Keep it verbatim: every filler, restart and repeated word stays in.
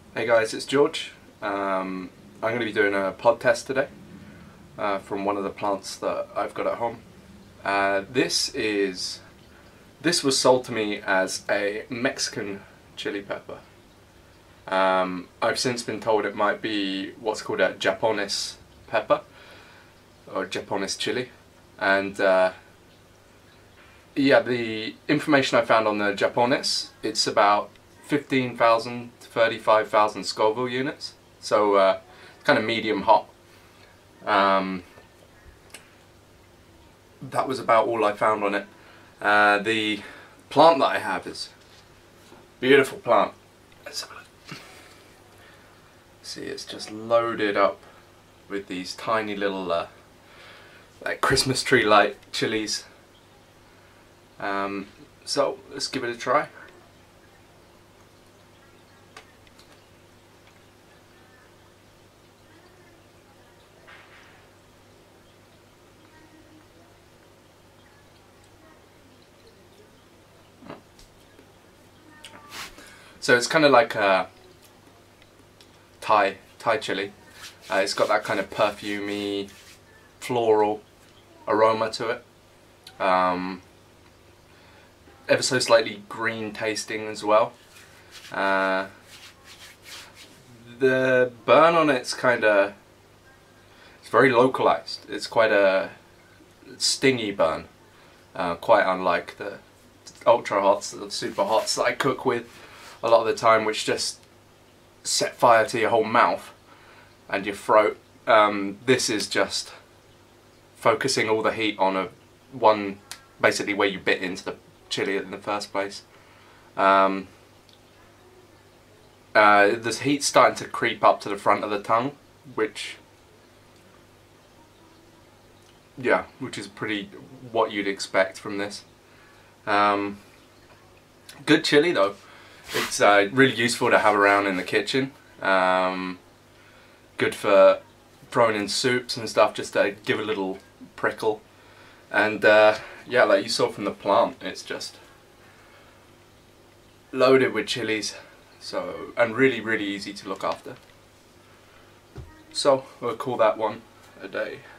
Hey guys, it's George. Um, I'm going to be doing a pod test today uh, from one of the plants that I've got at home. Uh, this is this was sold to me as a Mexican chili pepper. Um, I've since been told it might be what's called a japones pepper or japones chili, and uh, yeah, the information I found on the japones, it's about fifteen thousand to thirty-five thousand Scoville units, so uh, it's kind of medium hot. Um, that was about all I found on it. Uh, the plant that I have is a beautiful plant. Let's have a look. See, it's just loaded up with these tiny little uh, like Christmas tree light chilies. Um, so let's give it a try. So it's kind of like a Thai Thai chili. Uh, it's got that kind of perfumey, floral aroma to it. Um, ever so slightly green tasting as well. Uh, the burn on it's kind of, it's very localized. It's quite a stingy burn, uh, quite unlike the ultra hots, the super hots that I cook with a lot of the time, which just set fire to your whole mouth and your throat. Um, this is just focusing all the heat on a one, basically where you bit into the chili in the first place. Um, uh, the heat's starting to creep up to the front of the tongue, which, yeah, which is pretty what you'd expect from this. Um, good chili though. It's uh, really useful to have around in the kitchen. Um, good for throwing in soups and stuff, just to give a little prickle. And uh, yeah, like you saw from the plant, it's just loaded with chilies. So, and really, really easy to look after. So we'll call that one a day.